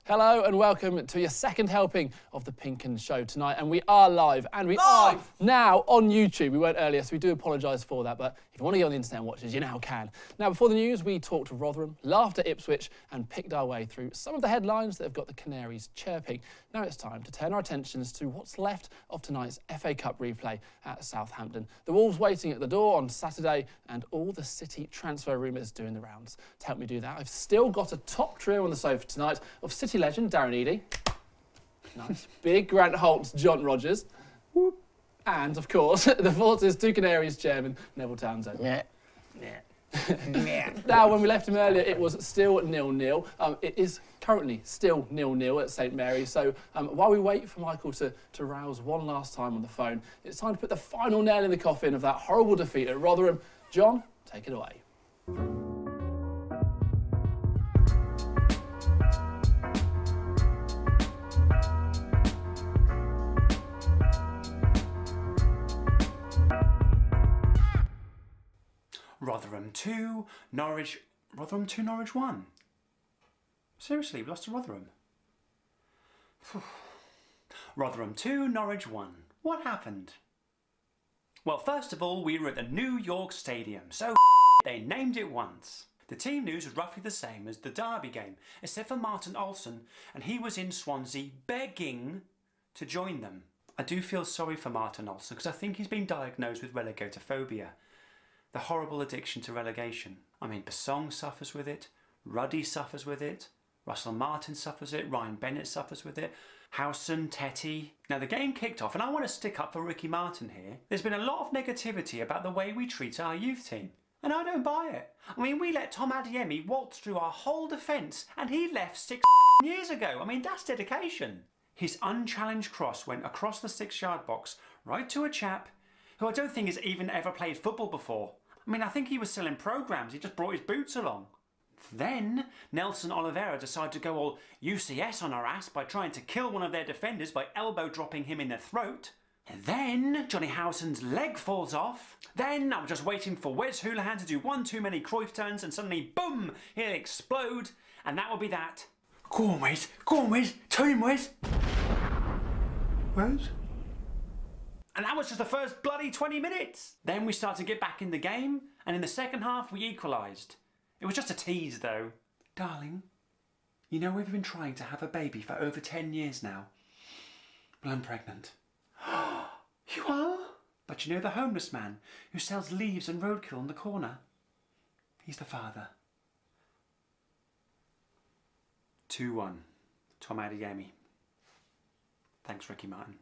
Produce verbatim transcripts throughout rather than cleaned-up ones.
Hello and welcome to your second helping of the Pink 'Un Show tonight. And we are live, and we live. are now on YouTube. We weren't earlier, so we do apologise for that, but if you want to get on the internet and watch us, you now can. Now, before the news, we talked to Rotherham, laughed at Ipswich, and picked our way through some of the headlines that have got the Canaries chirping. Now it's time to turn our attentions to what's left of tonight's F A Cup replay at Southampton. The Wolves waiting at the door on Saturday, and all the City transfer rumours doing the rounds. To help me do that, I've still got a top trio on the sofa tonight of City legend Darren Eadie. Nice. Big Grant Holt's John Rogers. Whoop. And, of course, the Forces two Canaries chairman, Neville Townsend. Yeah. Yeah. Now, when we left him earlier, it was still nil-nil. Um, it is currently still nil-nil at St Mary's. So um, while we wait for Michael to, to rouse one last time on the phone, it's time to put the final nail in the coffin of that horrible defeat at Rotherham. John, take it away. Rotherham two, Norwich... Rotherham two, Norwich one? Seriously, we lost to Rotherham. Rotherham two, Norwich one. What happened? Well, first of all, we were at the New York Stadium, so they named it once. The team news was roughly the same as the Derby game, except for Martin Olsen, and he was in Swansea begging to join them. I do feel sorry for Martin Olsen, because I think he's been diagnosed with relegatorphobia. The horrible addiction to relegation. I mean, Basong suffers with it, Ruddy suffers with it, Russell Martin suffers it, Ryan Bennett suffers with it, Howson, Tetty. Now the game kicked off, and I want to stick up for Ricky Martin here. There's been a lot of negativity about the way we treat our youth team, and I don't buy it. I mean, we let Tom Adeyemi waltz through our whole defence, and he left six years ago. I mean, that's dedication. His unchallenged cross went across the six-yard box, right to a chap who I don't think has even ever played football before. I mean, I think he was still in programmes, he just brought his boots along. Then, Nelson Oliveira decided to go all U C S on our ass by trying to kill one of their defenders by elbow dropping him in the throat. And then, Johnny Howson's leg falls off. Then, I was just waiting for Wes Hoolahan to do one too many Cruyff turns, and suddenly, boom, he'll explode, and that will be that. Go on, Wes, go on, Wes, tell him, Wes. Wes? And that was just the first bloody twenty minutes. Then we started to get back in the game, and in the second half we equalised. It was just a tease though. Darling, you know we've been trying to have a baby for over ten years now. Well, I'm pregnant. You are? But you know the homeless man who sells leaves and roadkill on the corner? He's the father. two one. Tom Adeyemi. Thanks, Ricky Martin.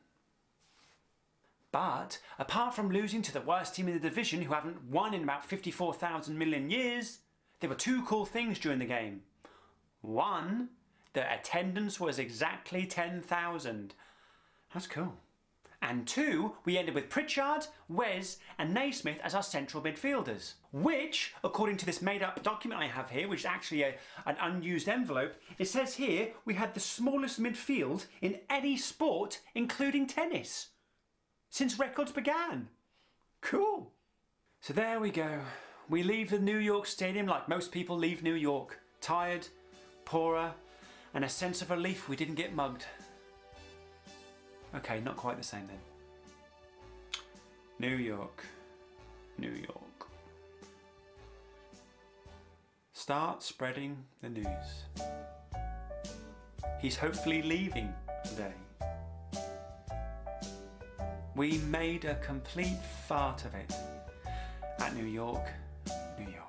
But, apart from losing to the worst team in the division who haven't won in about fifty-four thousand million years, there were two cool things during the game. One, the attendance was exactly ten thousand. That's cool. And two, we ended with Pritchard, Wes and Naismith as our central midfielders. Which, according to this made-up document I have here, which is actually a, an unused envelope, it says here we had the smallest midfield in any sport, including tennis, since records began. Cool. So there we go. We leave the New York Stadium like most people leave New York. Tired, poorer, and a sense of relief we didn't get mugged. Okay, not quite the same then. New York, New York. Start spreading the news. He's hopefully leaving today. We made a complete fart of it at New York, New York.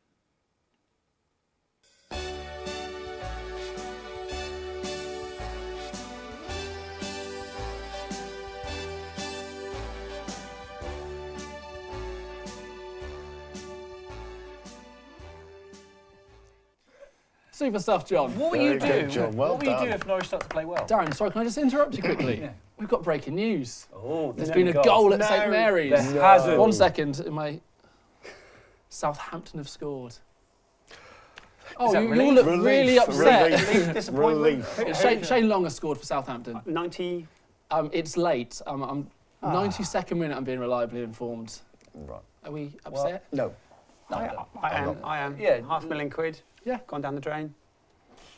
Super stuff, John. What will Very you do? good, John. Well what will you done. do if Norwich start to play well? Darren, sorry, can I just interrupt you quickly? Yeah. We've got breaking news. Oh, There's no been a goal. goal at No, St Mary's. there No. hasn't. One second, in my Southampton have scored. Oh, that you, you relief? all look Relief, really upset. relief. Disappointment. Relief. Who- who- Shane, Shane Long has scored for Southampton. ninety. Um, it's late. Um, I'm Ah. ninety-second minute. I'm being reliably informed. Right. Are we upset? No. I, I am. I am. Yeah. Half a million quid. Yeah. Gone down the drain.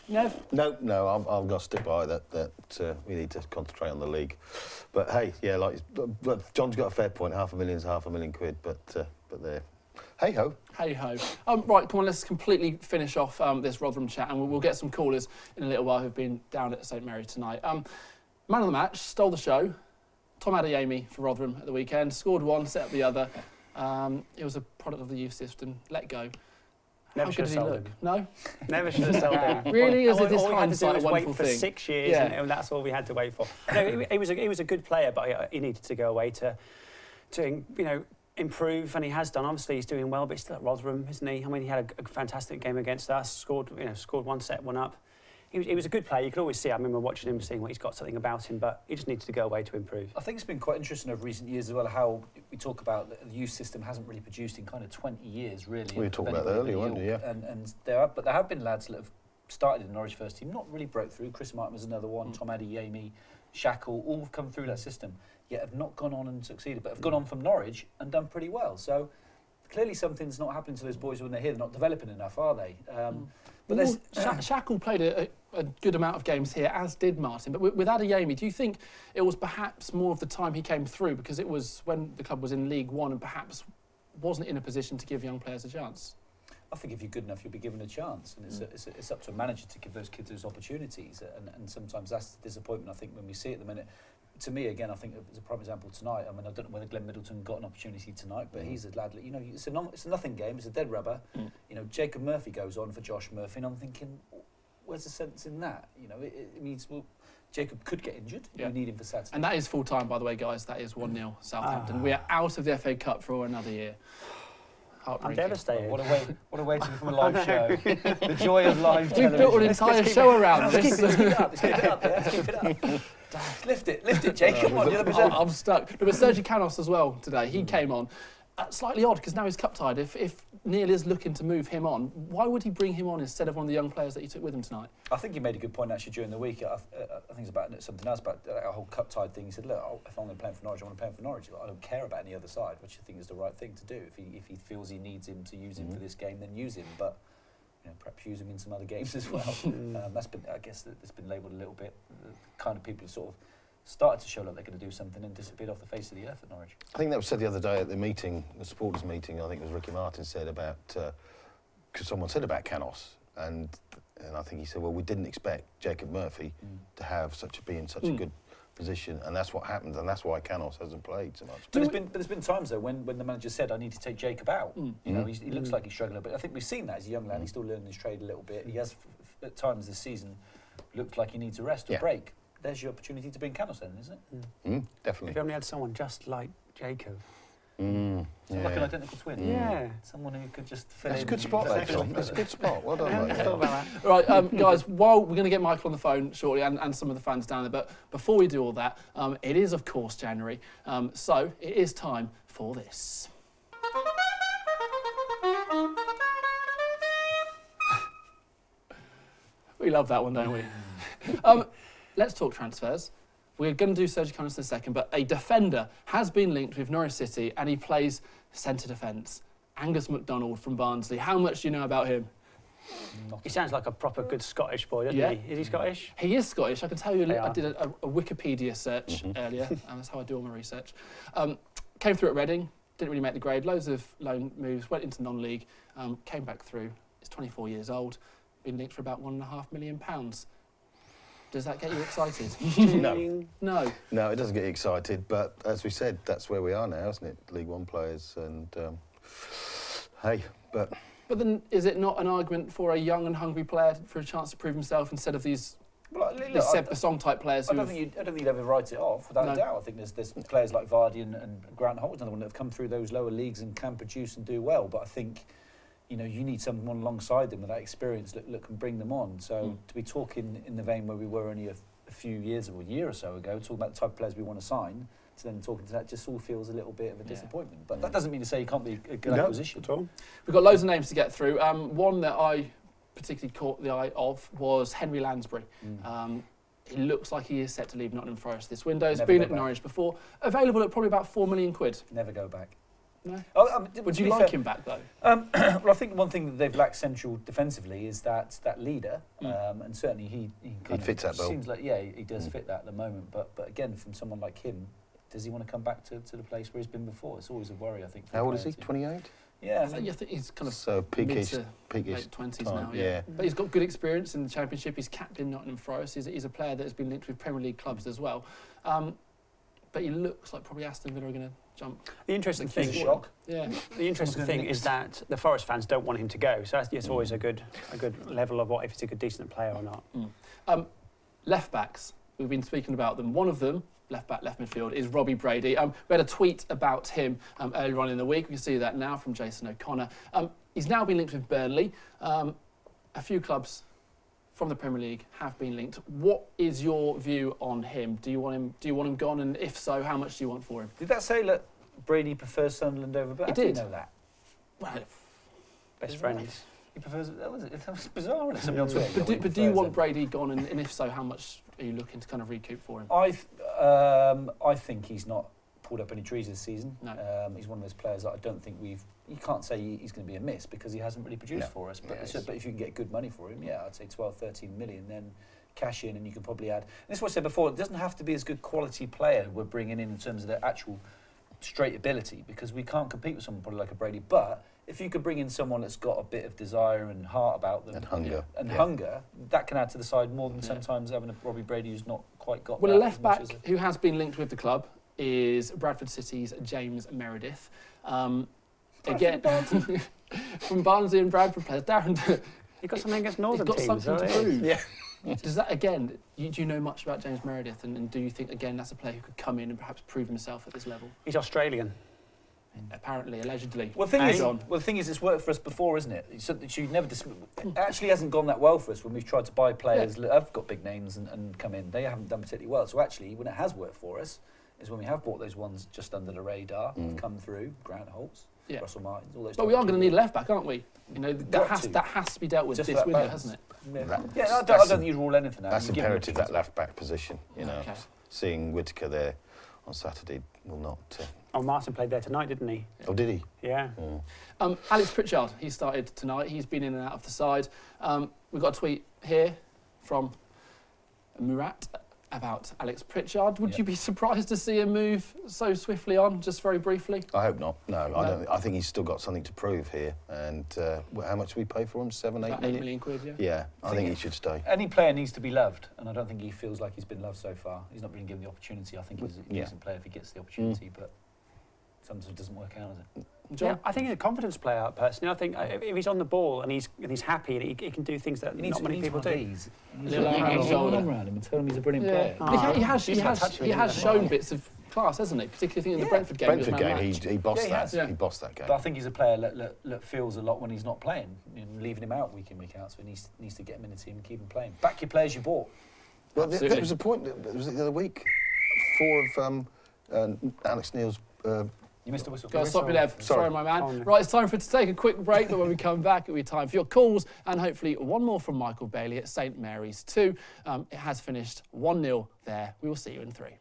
Nev? No, no, I'm, I'm going to stick by that, that uh, we need to concentrate on the league. But hey, yeah, like, John's got a fair point, half a million's half a million quid, but, uh, but there. Hey-ho. Hey-ho. Um, right, come on, let's completely finish off um, this Rotherham chat, and we'll, we'll get some callers in a little while who've been down at St Mary's tonight. Um, man of the match, stole the show. Tom Adeyemi for Rotherham at the weekend, scored one, set up the other. Um, it was a product of the youth system. Let go. Never How should good have did he sold look? him. No? Never should have sold him. Really? Is all, it this all we had to do hindsight was a wait wonderful for thing? six years, Yeah. and, and that's all we had to wait for. No, he, he was a, he was a good player, but uh, he needed to go away to, to you know, improve, and he has done. Obviously, he's doing well, but he's still at Rotherham, isn't he? I mean, he had a, a fantastic game against us. Scored, you know, scored one, set one up. He was, he was a good player. You could always see. I remember watching him, seeing what he's got something about him, but he just needed to go away to improve. I think it's been quite interesting over recent years as well how we talk about the youth system hasn't really produced in kind of twenty years, really. We were talking about that earlier, weren't we? Yeah. And, and there are, but there have been lads that have started in the Norwich first team, not really broke through. Chris Martin was another one. Mm. Tom Adeyemi, Shackle, all have come through that system, yet have not gone on and succeeded, but have gone on from Norwich and done pretty well. So clearly something's not happening to those boys when they're here. They're not developing enough, are they? Um, mm. But well, Sh Shackle played a, a, a good amount of games here, as did Martin. But with, with Adeyemi, do you think it was perhaps more of the time he came through because it was when the club was in League One and perhaps wasn't in a position to give young players a chance? I think if you're good enough, you'll be given a chance, and it's, mm. a, it's, a, it's up to a manager to give those kids those opportunities. And, and sometimes that's the disappointment, I think, when we see it at the minute. To me, again, I think it's a prime example tonight. I mean, I don't know whether Glenn Middleton got an opportunity tonight, but mm. he's a lad. You know, it's a non, it's a nothing game. It's a dead rubber. Mm. You know, Jacob Murphy goes on for Josh Murphy, and I'm thinking, where's the sense in that? You know, it, it means well, Jacob could get injured. Yeah. You need him for Saturday. And that is full time, by the way, guys. That is one nil Southampton. Ah. We are out of the F A Cup for another year. I'm devastated. What a way, what a way to be from a live show. The joy of live television. We've built an entire show it, around let's this. Keep, let's keep it up. Let's keep it up. Yeah, let's keep it up. Lift it, lift it, Jake. Come on, you're the I'm, I'm stuck. But Sergi Canos as well today. He mm. came on. Uh, slightly odd because now he's cup tied. If, if Neil is looking to move him on, why would he bring him on instead of one of the young players that he took with him tonight? I think he made a good point actually during the week. I, uh, I think it's about something else about a whole cup tied thing. He said, "Look, if I'm going to play him for Norwich, I want to play him for Norwich. I don't care about any other side," which I think is the right thing to do. If he if he feels he needs him to use him mm. for this game, then use him. But you know, perhaps use him in some other games as well. um, that's been, I guess, that's been labelled a little bit. The kind of people who sort of started to show like they're going to do something and disappeared off the face of the earth at Norwich. I think that was said the other day at the meeting, the supporters meeting. I think it was Ricky Martin said about because uh, someone said about Canos, and and I think he said, well, we didn't expect Jacob Murphy mm. to have such a be in such mm. a good position, and that's what happened, and that's why Canos hasn't played so much. But there's been but there's been times though when when the manager said, I need to take Jacob out. Mm. You know, he's, he looks mm. like he's struggling, but I think we've seen that as a young lad. Mm. He's still learning his trade a little bit. He has f f at times this season looked like he needs a rest or yeah. break. There's your opportunity to bring Canos in, isn't it? Mm. Mm, definitely. If you only had someone just like Jacob. Mm, yeah. Like an identical twin. Mm. Yeah. Someone who could just fill That's in. a good spot, there, Tom. That's a good spot. Well done, mate. Yeah. Right, um, guys, while we're going to get Michael on the phone shortly and, and some of the fans down there, but before we do all that, um, it is, of course, January. Um, so it is time for this. We love that one, don't we? um, let's talk transfers. We're going to do Sergi Canos in a second, but a defender has been linked with Norwich City and he plays centre defence. Angus MacDonald from Barnsley. How much do you know about him? He sounds like a proper good Scottish boy, doesn't yeah. he? Is he Scottish? He is Scottish. I can tell you, I did a, a Wikipedia search mm-hmm. earlier, and that's how I do all my research. Um, came through at Reading, didn't really make the grade, loads of loan moves, went into non-league, um, came back through. He's twenty-four years old, been linked for about one and a half million pounds. Does that get you excited? No. No. No, it doesn't get you excited, but as we said, that's where we are now, isn't it? League One players, and um, hey, but... But then, is it not an argument for a young and hungry player for a chance to prove himself instead of these, well, look, these Seb Bassong type players? I don't, think I don't think you'd ever write it off, without no. a doubt. I think there's, there's players like Vardy and, and Grant Holt, another one that have come through those lower leagues and can produce and do well, but I think... You know, you need someone alongside them with that experience that, that can bring them on. So mm. to be talking in the vein where we were only a, a few years or a year or so ago, talking about the type of players we want to sign, to then talking to that just all feels a little bit of a yeah. disappointment. But yeah. that doesn't mean to say you can't be a good no, acquisition. At all. We've got loads of names to get through. Um, one that I particularly caught the eye of was Henry Lansbury. Mm. Um, he looks like he is set to leave Nottingham Forest this window. He's Never been at back. Norwich before. Available at probably about four million quid. Never go back. No. Oh, um, to Would you be like fair- him back though? Um, well, I think one thing that they've lacked central defensively is that that leader, Mm. um, and certainly he he, kind fits of that bill. Seems like yeah, he, he does Mm. fit that at the moment. But but again, from someone like him, does he want to come back to, to the place where he's been before? It's always a worry, I think. For How a old is player he? to- twenty-eight? Yeah, I I think, mean, I think he's kind of So mid peakish, to peakish late twenties time, now. Yeah. yeah. But he's got good experience in the Championship. He's captain Nottingham Forest. He's, he's a player that has been linked with Premier League clubs as well. Um, but he looks like probably Aston Villa are going to jump. The interesting Like thing, he's shock. Yeah. the interesting Someone's thing gonna is that the Forest fans don't want him to go. So that's, it's always a good a good level of what if he's a good decent player or not. Um, left backs. We've been speaking about them. One of them, left back, left midfield, is Robbie Brady. Um, we had a tweet about him um, earlier on in the week. We can see that now from Jason O'Connor. Um, he's now been linked with Burnley. Um, a few clubs from the Premier League have been linked. What is your view on him? Do you want him? Do you want him gone? And if so, how much do you want for him? did that say that Brady prefers Sunderland over Burnley? It How do you did. know that? Well, Best Is friends. He prefers. That was, that was bizarre. Isn't it? Somebody on Twitter but do, he but do you prefers want him. Brady gone? And, and if so, how much are you looking to kind of recoup for him? I th- um, I think he's not pulled up any trees this season. No. Um, he's one of those players that I don't think we've. You can't say he- he's going to be a miss because he hasn't really produced No. for us. But, Yeah, so, it's- but if you can get good money for him, yeah, I'd say twelve, thirteen million, then cash in and you can probably add. And this is what I said before, it doesn't have to be as good quality player we're bringing in in terms of their actual straight ability because we can't compete with someone probably like a Brady. But if you could bring in someone that's got a bit of desire and heart about them And hunger. and Yeah. hunger, that can add to the side more than Yeah. sometimes having a Robbie Brady who's not quite got Well, a that left as much back as a- who has been linked with the club is Bradford City's James Meredith. Um, again, from Barnsley and Bradford players, Darren, You've got something against he's Northern got teams, something to though, eh? prove. Yeah. Does that again? You, do you know much about James Meredith, and, and do you think again that's a player who could come in and perhaps prove himself at this level? He's Australian. Apparently, allegedly. Well, the thing Hey. is, John. well, the thing is, it's worked for us before, isn't it? So that you never dis- it actually hasn't gone that well for us when we've tried to buy players that have got big names and, and come in. They haven't done particularly well. So actually, when it has worked for us, is when we have bought those ones just under the radar, Mm. have come through, Grant Holtz, Yeah. Russell Martins, all those. But we are types going of to need a left back, aren't we? You know that Got has to. that has to be dealt with Just this for that window, balance. hasn't it? Yeah, That- yeah I don't, I that's don't a- think you rule anything out. That's You give them imperative, the that left back position. You know, Okay. seeing Whittaker there on Saturday will not. Uh, Oh, Martin played there tonight, didn't he? oh, did he? Yeah. Oh. Um, Alex Pritchard, he started tonight. He's been in and out of the side. Um, we've got a tweet here from Murat about Alex Pritchard. Would Yeah. you be surprised to see him move so swiftly on, just very briefly? I hope not. No, I No. don't. I think he's still got something to prove here. And uh, wh- how much do we pay for him? Seven, eight About million. eight million quid, yeah. Yeah, I Thing think he is- should stay. Any player needs to be loved, and I don't think he feels like he's been loved so far. He's not been given the opportunity. I think he's a Yeah. decent player if he gets the opportunity, but sometimes it doesn't work out, does it? John? Yeah, I think he's a confidence player, personally. I think uh, if if he's on the ball and he's and he's happy and he, he can do things that He needs, not many he needs people one of do. these. Little arm around his shoulder. arm around him and tell him he's a brilliant Yeah. player. But he, ha- he has, he He's not has, touching he him, has isn't shown he? bits of class, hasn't he? Particularly in the Yeah. Brentford game. Brentford he was game, man he, matched. he bossed Yeah, he that. has. Yeah. He bossed that game. But I think he's a player that, that, that feels a lot when he's not playing, you know, leaving him out week in, week out. So he needs, needs to get him in the team and keep him playing. Back your players you bought. Well, there, Absolutely. there was a point. There was it the other week. Four of um, uh, Alex Neil's. Uh, You missed a whistle. Go, stop me there. Sorry, Sorry. my man. Oh, no. Right, it's time for to take a quick break, but when we come back, it'll be time for your calls and hopefully one more from Michael Bailey at St Mary's too. Um, it has finished one nil there. We will see you in three.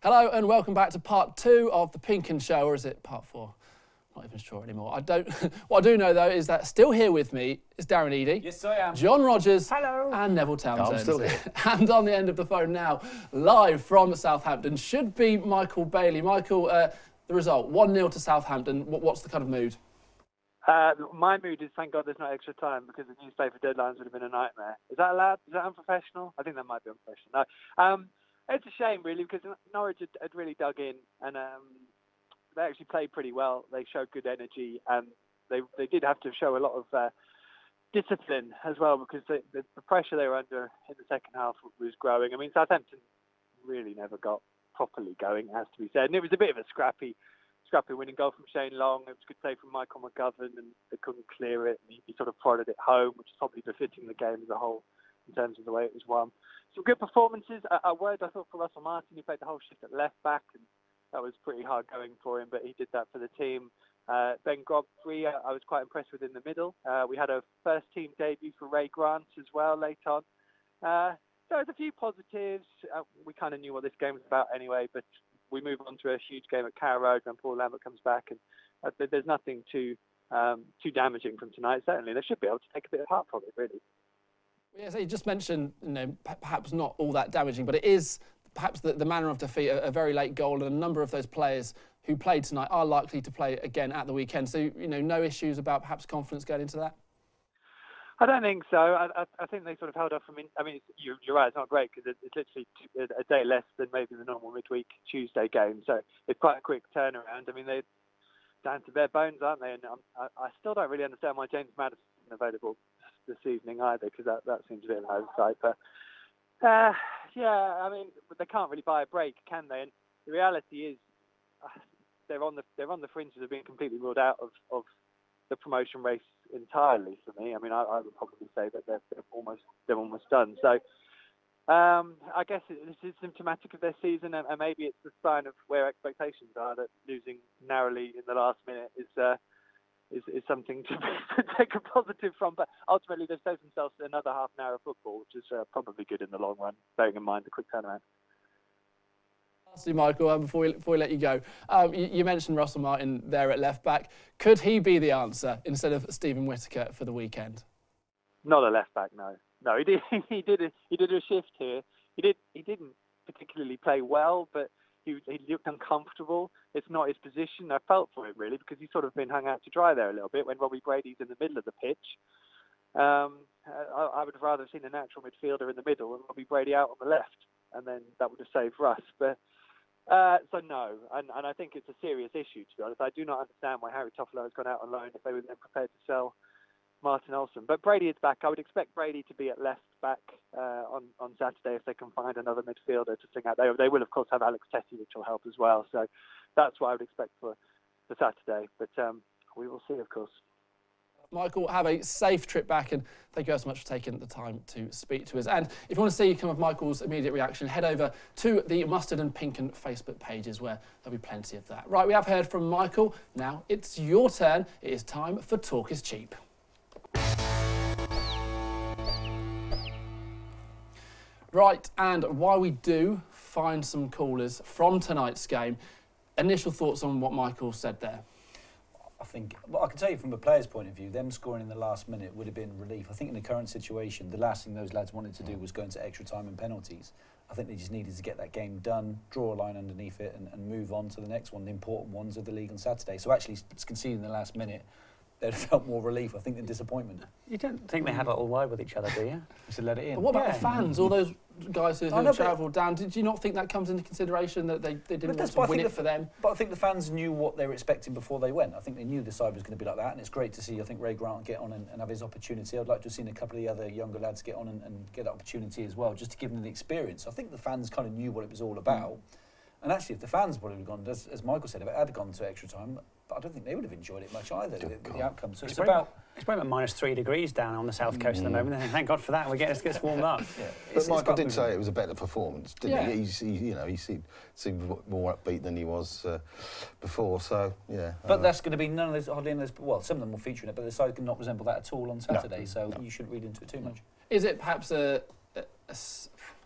Hello and welcome back to part two of the Pinken Show, or is it part four? Not even sure anymore. I don't. What I do know though is that still here with me is Darren Eadie. Yes, I am. John Rogers. Hello. And Neville Townsend. I'm still here. And on the end of the phone now, live from Southampton, should be Michael Bailey. Michael, uh, the result one nil to Southampton. What, what's the kind of mood? Uh, my mood is thank God there's no extra time because the newspaper deadlines would have been a nightmare. Is that allowed? Is that unprofessional? I think that might be unprofessional. No. Um, it's a shame really because Norwich had, had really dug in and um, they actually played pretty well. They showed good energy and they they did have to show a lot of uh, discipline as well because the, the, the pressure they were under in the second half was growing. I mean, Southampton really never got properly going, has to be said, and it was a bit of a scrappy. Scrappy winning goal from Shane Long. It was a good save from Michael McGovern, and they couldn't clear it. And he, he sort of prodded it home, which is probably befitting the game as a whole in terms of the way it was won. Some good performances. A, a word I thought for Russell Martin. He played the whole shift at left back, and that was pretty hard going for him, but he did that for the team. Uh, Ben Godfrey, uh, I was quite impressed with in the middle. Uh, we had a first team debut for Ray Grant as well late on. Uh, so there's a few positives. Uh, we kind of knew what this game was about anyway, but we move on to a huge game at Carrow Road when Paul Lambert comes back, and uh, there's nothing too um, too damaging from tonight. Certainly, they should be able to take a bit of heart from it, really. Yeah, so you just mentioned, you know, perhaps not all that damaging, but it is perhaps the, the manner of defeat, a, a very late goal, and a number of those players who played tonight are likely to play again at the weekend. So, you know, no issues about perhaps confidence going into that? I don't think so. I, I, I think they sort of held off from. In, I mean, it's, you're, you're right. It's not great because it, it's literally two, a day less than maybe the normal midweek Tuesday game. So it's quite a quick turnaround. I mean, they're down to bare bones, aren't they? And um, I, I still don't really understand why James Maddison isn't available this evening either, because that, that seems a bit of an oversight. But uh, yeah, I mean, they can't really buy a break, can they? And the reality is, uh, they're on the they're on the fringes of being completely ruled out of, of the promotion race entirely for me. I mean, I, I would probably say that they're, they're almost they're almost done. So um, I guess it, this is symptomatic of their season, and, and maybe it's a sign of where expectations are. That losing narrowly in the last minute is uh, is, is something to, to take a positive from. But ultimately, they've saved themselves another half an hour of football, which is uh, probably good in the long run, bearing in mind the quick turnaround. Lastly, Michael, um, before, we, before we let you go, um, you, you mentioned Russell Martin there at left back. Could he be the answer instead of Stephen Whittaker for the weekend? Not a left back, no. No, he did. He did. A, he did a shift here. He did. He didn't particularly play well, but he, he looked uncomfortable. It's not his position. I felt for him really because he's sort of been hung out to dry there a little bit when Robbie Brady's in the middle of the pitch. Um, I, I would have rather seen a natural midfielder in the middle and Robbie Brady out on the left, and then that would have saved Russ. But uh, so no, and, and I think it's a serious issue, to be honest. I do not understand why Harry Toffolo has gone out on loan if they were then prepared to sell Martin Olsen. But Brady is back. I would expect Brady to be at left back uh, on, on Saturday if they can find another midfielder to sing out. They, they will, of course, have Alex Tettey, which will help as well. So that's what I would expect for, for Saturday. But um, we will see, of course. Michael, have a safe trip back, and thank you so much for taking the time to speak to us. And if you want to see some of Michael's immediate reaction, head over to the Mustard and Pinken Facebook pages where there'll be plenty of that. Right, we have heard from Michael. Now it's your turn. It is time for Talk is Cheap. Right, and while we do find some callers from tonight's game, initial thoughts on what Michael said there? I think, well, I can tell you from a player's point of view, them scoring in the last minute would have been relief. I think in the current situation, the last thing those lads wanted to do was go into extra time and penalties. I think they just needed to get that game done, draw a line underneath it, and, and move on to the next one, the important ones of the league on Saturday. So actually, conceding in the last minute, they'd have felt more relief, I think, than disappointment. You don't think they had a little word with each other, do you? Just to let it in. But what about yeah. the fans, all those guys who, who know, travelled down? Did you not think that comes into consideration, that they, they didn't want to win it the, for them? But I think the fans knew what they were expecting before they went. I think they knew the side was going to be like that, and it's great to see, I think, Ray Grant get on and, and have his opportunity. I'd like to have seen a couple of the other younger lads get on and, and get that opportunity as well, just to give them the experience. I think the fans kind of knew what it was all about. Mm. And actually, if the fans would have gone, as, as Michael said, if it had gone to extra time, I don't think they would have enjoyed it much either, the, the outcome. So it's, it's about... It's probably about minus three degrees down on the south coast mm. at the moment. Thank God for that. We get us gets warmed up. Yeah. But it's, Michael it's did say it was a better performance, didn't yeah. he? He's, he? You know, he seemed, seemed more upbeat than he was uh, before. So yeah. But uh, that's going to be none of those hardly any of those. Well, some of them will feature in it, but the side cannot resemble that at all on Saturday. No. So no. you shouldn't read into it too much. Is it perhaps a, a, a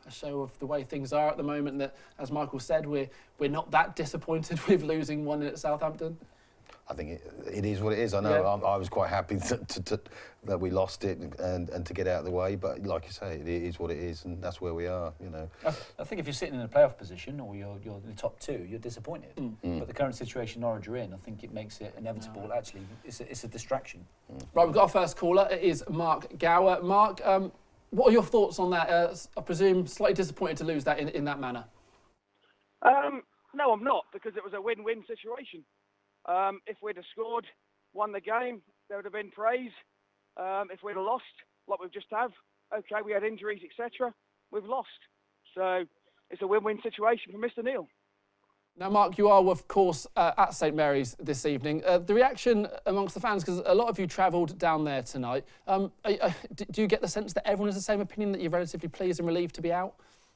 a show of the way things are at the moment, that, as Michael said, we're, we're not that disappointed with losing one at Southampton? I think it, it is what it is. I know Yeah. I, I was quite happy to, to, to, that we lost it and, and to get out of the way, but like you say, it is what it is, and that's where we are, you know. I, I think if you're sitting in a playoff position or you're, you're in the top two, you're disappointed. Mm. Mm. But the current situation Norwich are in, I think it makes it inevitable. No. Actually, it's a, it's a distraction. Mm. Right, we've got our first caller. It is Mark Gower. Mark, um, what are your thoughts on that? Uh, I presume slightly disappointed to lose that in, in that manner. Um, no, I'm not, because it was a win-win situation. Um, if we'd have scored, won the game, there would have been praise. Um, if we'd have lost, like we've just have, okay, we had injuries, et cetera, we've lost. So it's a win-win situation for Mister Neil. Now, Mark, you are, of course, uh, at St Mary's this evening. Uh, the reaction amongst the fans, because a lot of you travelled down there tonight, um, are, are, do you get the sense that everyone has the same opinion, that you're relatively pleased and relieved to be out?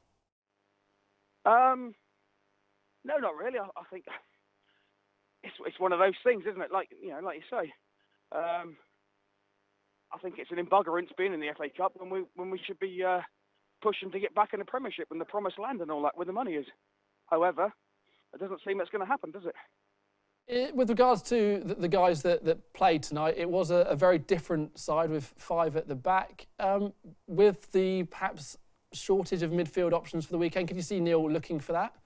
Um, no, not really. I, I think it's it's one of those things, isn't it? Like you know, like you say, um, I think it's an embuggerance being in the F A Cup when we when we should be uh, pushing to get back in the Premiership and the Promised Land and all that, where the money is. However, it doesn't seem that's going to happen, does it? It, with regards to the, the guys that, that played tonight, it was a, a very different side with five at the back. Um, with the perhaps shortage of midfield options for the weekend, could you see Neil looking for that?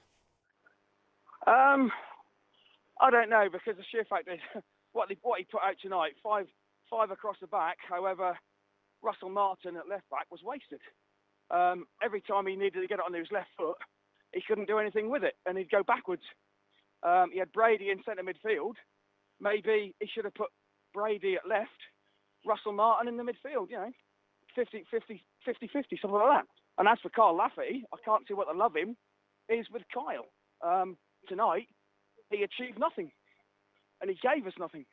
Um, I don't know, because the sheer fact is what he, what he put out tonight, five five across the back. However, Russell Martin at left back was wasted. Um, every time he needed to get it on his left foot, he couldn't do anything with it, and he'd go backwards. Um, he had Brady in centre midfield. Maybe he should have put Brady at left, Russell Martin in the midfield, you know, fifty fifty, fifty fifty, something like that. And as for Kyle Lafferty, I can't see what the love him is with Kyle. Um, tonight, he achieved nothing, and he gave us nothing.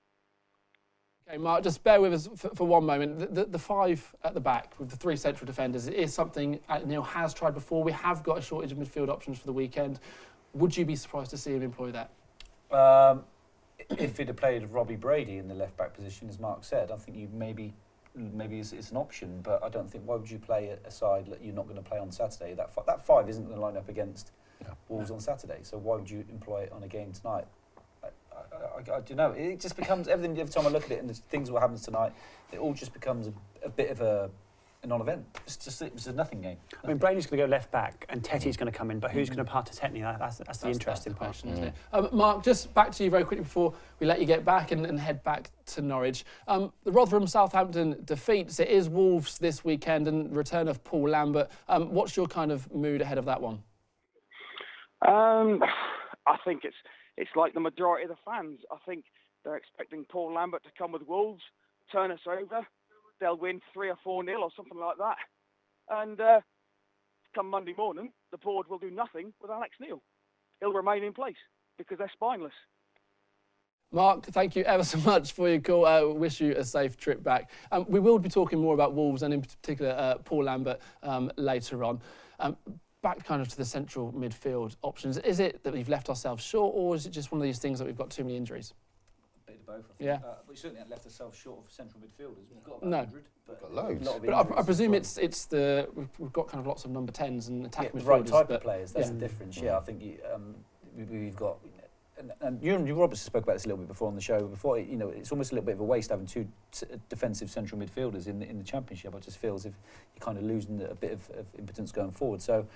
Okay, Mark, just bear with us for, for one moment. The, the, the five at the back with the three central defenders is something Neil has tried before. We have got a shortage of midfield options for the weekend. Would you be surprised to see him employ that? Um, if he'd have played Robbie Brady in the left back position, as Mark said, I think you maybe maybe it's, it's an option. But I don't think, why would you play a side that you're not going to play on Saturday? That fi that five isn't going to line up against no. Wolves no. on Saturday. So why would you employ it on a game tonight? I, I, I, I don't know. It just becomes everything. Every time I look at it and the things what happens tonight, it all just becomes a, a bit of a. a non-event. It's just it's a nothing game. Nothing. I mean, Brady's going to go left back and Tetty's going to come in, but who's mm-hmm. going to part to Tetney? That, that's, that's, that's the interesting that's the part. Question, isn't it? Um, Mark, just back to you very quickly before we let you get back and, and head back to Norwich. Um, the Rotherham-Southampton defeats. It is Wolves this weekend and return of Paul Lambert. Um, what's your kind of mood ahead of that one? Um, I think it's it's like the majority of the fans. I think they're expecting Paul Lambert to come with Wolves, turn us over. They'll win three or four nil or something like that. And uh, come Monday morning, the board will do nothing with Alex Neil. He'll remain in place because they're spineless. Mark, thank you ever so much for your call. I uh, wish you a safe trip back. Um, we will be talking more about Wolves and in particular uh, Paul Lambert um, later on. Um, back kind of to the central midfield options. Is it that we've left ourselves short, or is it just one of these things that we've got too many injuries? A bit of both, I think. Yeah. Uh, we certainly haven't left ourselves short of central midfielders. We've got about no. one hundred. But We've got loads. But I, I presume it's it's the we've, we've got kind of lots of number tens and attacking yeah, midfielders. the right type but, of players. That's yeah. the difference. Yeah, I think you, um, we, we've got. And, and you and Robertson spoke about this a little bit before on the show. Before, you know, it's almost a little bit of a waste having two t defensive central midfielders in the, in the Championship. I just feel as if you're kind of losing a bit of, of impotence going forward. So,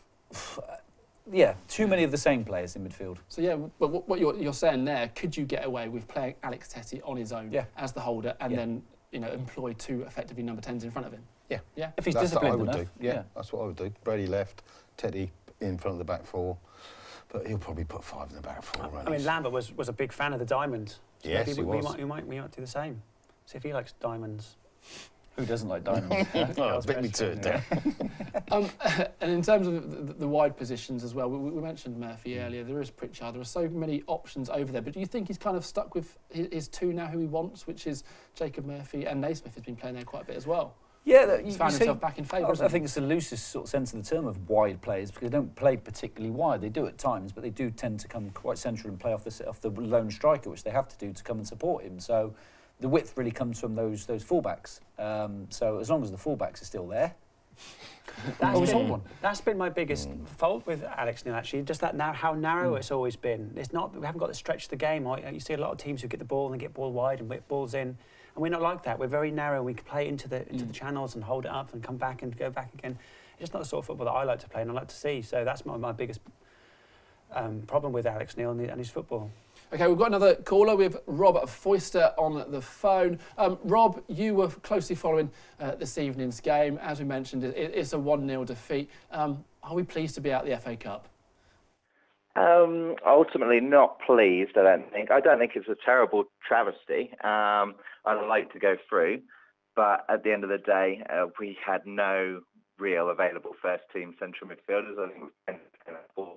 yeah, too many of the same players in midfield. So yeah, but what, what you're you're saying there, could you get away with playing Alex Tetty on his own yeah. as the holder, and yeah. then you know employ two effectively number tens in front of him? Yeah, yeah. If he's that's disciplined what I would enough. do. Yeah, yeah, that's what I would do. Brady left, Teddy in front of the back four. But he'll probably put five in the back four. I mean, Lambert was, was a big fan of the diamond. So yes, maybe he we, was. We might, we, might, we might do the same. See if he likes diamonds. Who doesn't like diamonds? Oh, beat me to it, Dan. um, and in terms of the, the wide positions as well, we, we mentioned Murphy Mm. earlier. There is Pritchard. There are so many options over there. But do you think he's kind of stuck with his, his two now who he wants, which is Jacob Murphy, and Naismith has been playing there quite a bit as well? Yeah, that, he's you, found you himself see, back in favour. I, I think it's the loosest sort of sense of the term of wide players, because they don't play particularly wide. They do at times, but they do tend to come quite central and play off the off the lone striker, which they have to do to come and support him. So the width really comes from those those fullbacks. Um, so as long as the fullbacks are still there, That's Oh, been, one. that's been my biggest fault with Alex Neil, actually, just that now how narrow Mm. it's always been. It's not, we haven't got the stretch of the game. Or, you see a lot of teams who get the ball and they get ball wide and whip balls in, and we're not like that. We're very narrow. We can play into the into Mm. the channels and hold it up and come back and go back again. It's just not the sort of football that I like to play and I like to see. So that's my, my biggest um, problem with Alex Neil and, the, and his football. Okay, we've got another caller with Rob Foyster on the phone. Um, Rob, you were closely following uh, this evening's game. As we mentioned, it, it's a one nil defeat. Um, are we pleased to be out the F A Cup? Um, ultimately, not pleased. I don't think. I don't think it's a terrible travesty. Um, I'd like to go through, but at the end of the day, uh, we had no real available first-team central midfielders. I think we've been four.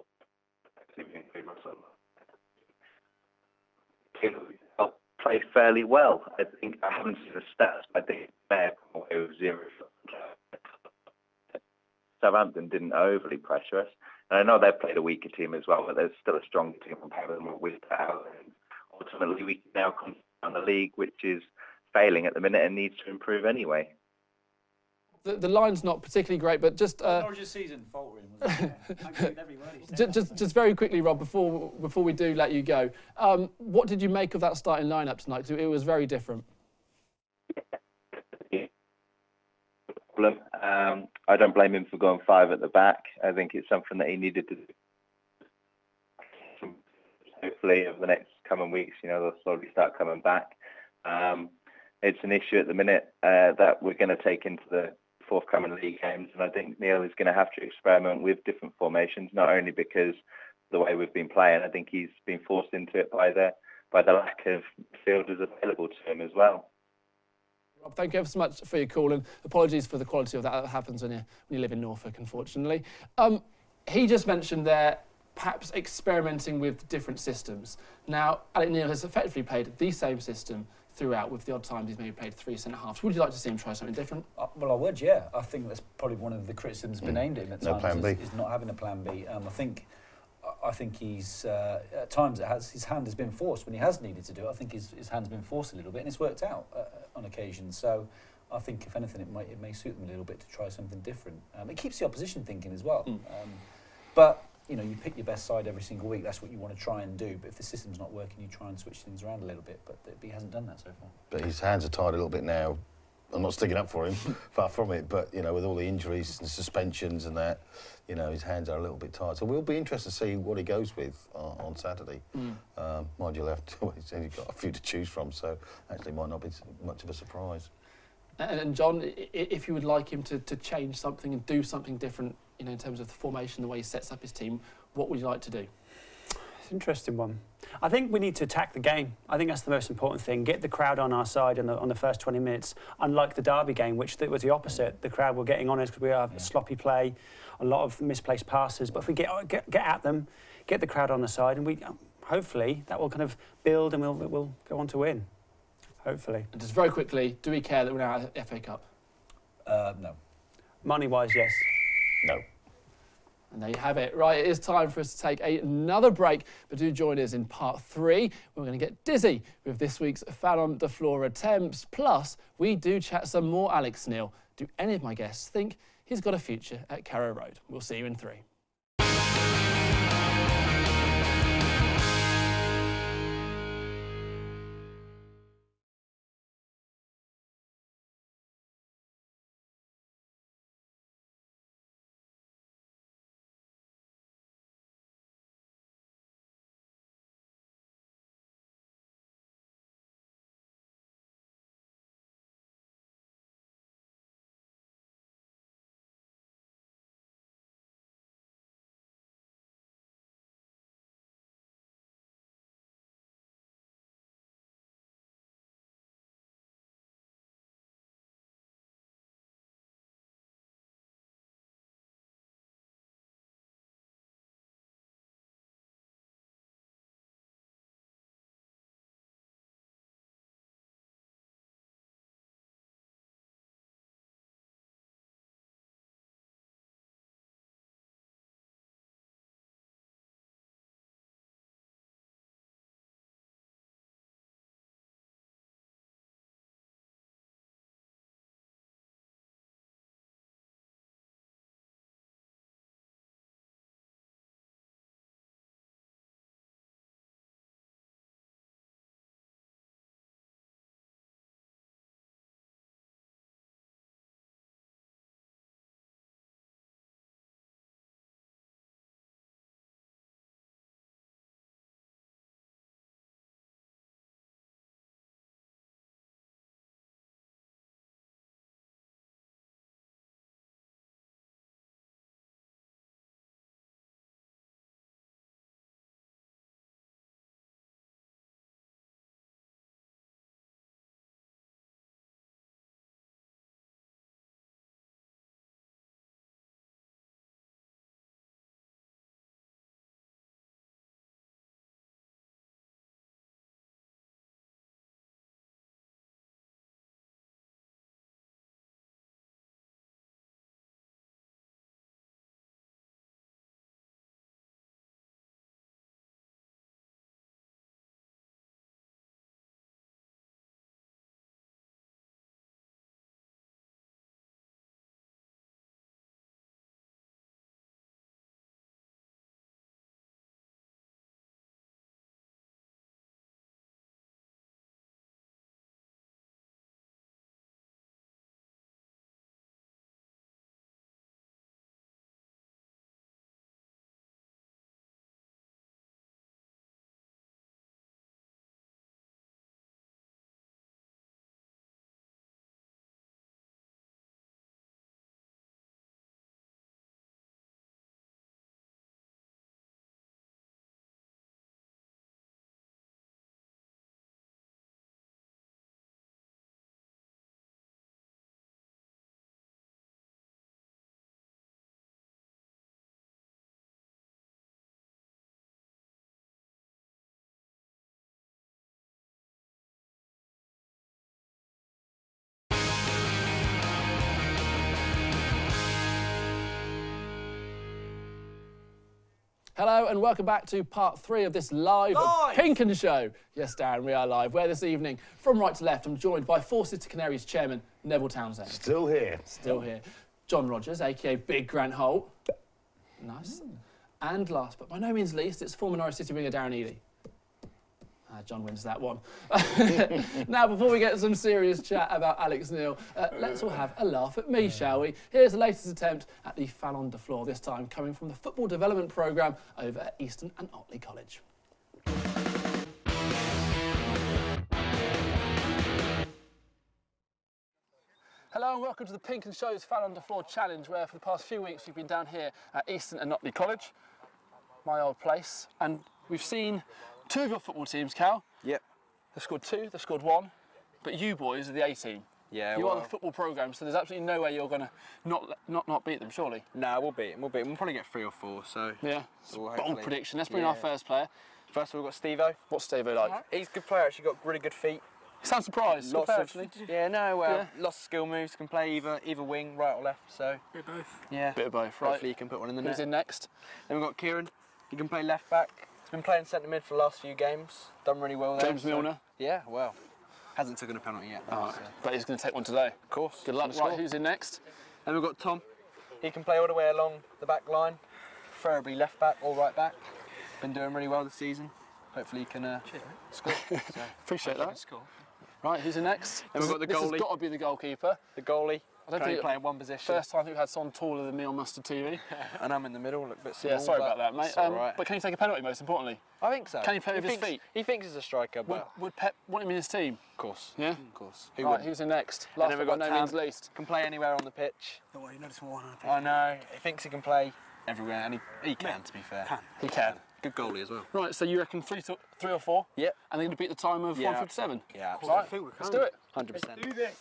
Played fairly well. I think I haven't seen the stats, but I think they're away with zero. Southampton didn't overly pressure us. And I know they've played a weaker team as well, but there's still a strong team compared to what we've put out. And ultimately, we can now come on the league, which is failing at the minute and needs to improve anyway. The, the line's not particularly great, but just uh, Norwich's season faltering, wasn't it? just, just just very quickly, Rob, before before we do let you go, um, what did you make of that starting lineup tonight? 'Cause it was very different. Problem. Um, I don't blame him for going five at the back. I think it's something that he needed to do. Hopefully, over the next coming weeks, you know, they'll slowly start coming back. Um, it's an issue at the minute uh, that we're going to take into the forthcoming league games, and I think Neil is going to have to experiment with different formations, not only because the way we've been playing. I think he's been forced into it by the by the lack of fielders available to him as well. Rob, thank you ever so much for your call, and apologies for the quality of that. That happens when you when you live in Norfolk, unfortunately. Um, he just mentioned there perhaps experimenting with different systems. Now, Alex Neil has effectively played the same system throughout, with the odd times he's maybe played three centre halves. Would you like to see him try something different? Uh, well, I would, yeah. I think that's probably one of the criticisms been aimed at him at No times. plan B. Is, is not having a plan B. Um, I think, I think he's uh, at times it has his hand has been forced when he has needed to do it. I think his his hand's been forced a little bit, and it's worked out uh, on occasion. So, I think if anything, it might it may suit them a little bit to try something different. Um, it keeps the opposition thinking as well. Mm. Um, but you know, you pick your best side every single week. That's what you want to try and do. But if the system's not working, you try and switch things around a little bit. But he hasn't done that so far. But his hands are tied a little bit now. I'm not sticking up for him, far from it. But you know, with all the injuries and suspensions and that, you know, his hands are a little bit tired. So we'll be interested to see what he goes with uh, on Saturday. Mm. Um, mind you, he'll have to, he's got a few to choose from, so actually might not be much of a surprise. And, and John, if you would like him to, to change something and do something different, you know, in terms of the formation, the way he sets up his team, what would you like to do? It's an interesting one. I think we need to attack the game. I think that's the most important thing. Get the crowd on our side in the, on the first twenty minutes. Unlike the Derby game, which was the opposite. The crowd were getting on us because we have yeah. sloppy play, a lot of misplaced passes. But if we get, get get at them, get the crowd on the side, and we hopefully that will kind of build, and we'll we'll go on to win. Hopefully. And just very quickly, do we care that we're now at the F A Cup? Uh, no. Money-wise, yes. No. And there you have it. Right, it is time for us to take a, another break, but do join us in part three. We're going to get dizzy with this week's Fallon de Flora attempts. Plus, we do chat some more Alex Neil. Do any of my guests think he's got a future at Carrow Road? We'll see you in three. Hello and welcome back to part three of this live, Live! Pinken Show. Yes, Darren, we are live. Where this evening, from right to left, I'm joined by Forces to Canaries chairman Neville Townsend. Still here. Still here. John Rogers, aka Big Grant Holt. Nice. Mm. And last but by no means least, it's former Norwich City winger Darren Ealey. Uh, John wins that one. Now, before we get some serious chat about Alex Neil, uh, let's all have a laugh at me, shall we? Here's the latest attempt at the Fallon de Floor, this time coming from the Football Development Programme over at Easton and Otley College. Hello and welcome to the Pinken Show's Fallon de Floor Challenge, where for the past few weeks we've been down here at Easton and Otley College, my old place, and we've seen two of your football teams, Cal. Yep. They've scored two, they've scored one, but you boys are the A team. Yeah, You well, are the football programme, so there's absolutely no way you're going to not, not not beat them, surely. Nah, we'll beat him. We'll beat him. We'll probably get three or four. So Yeah. so we'll Bold hopefully- prediction. Let's bring yeah. in our first player. First of all, we've got Steve-O. What's Steve like? He's a good player. Actually, got really good feet. You sound surprised. Good Lots player, of actually. yeah, no, well, Yeah. lots of skill moves. Can play either either wing, right or left. So Bit of both. yeah, Bit of both, right. hopefully you can put one in the Who's net. in next? Then we've got Kieran. He can play left back. He's been playing centre mid for the last few games. Done really well there. James so- Milner. Yeah, well, hasn't taken a penalty yet. though, Oh, so- but he's going to take one today. Of course. Good luck. From the Right, score. who's in next? Then we've got Tom. He can play all the way along the back line, preferably left back or right back. Been doing really well this season. Hopefully he can uh, score. So, Appreciate that. score. Right, who's in next? Then we've got the This has goalie. got to be the goalkeeper. The goalie. I don't Can only think- play in one position. First time we've had someone taller than me on Mustard T V. And I'm in the middle, look a bit small. Yeah, sorry but about that, mate. it's all Um, right. But can you take a penalty, most importantly? I think so. can he play with his thinks, feet? He thinks he's a striker, Would, but would Pep want him in his team? of course. Yeah? Of course. Who Right, wouldn't? who's in next? And Last then but we've by got no means Tam. least. Can play anywhere on the pitch. Don't worry, you know this one. I know. He thinks he can play everywhere, and he, he can, to be fair. He can. Good goalie as well. Right, so you reckon three, to, three or four? Yep. And they're going to beat the time of Yeah, one fifty-seven? Yeah, Right, absolutely. think we let's can. do it. one hundred percent. Do this.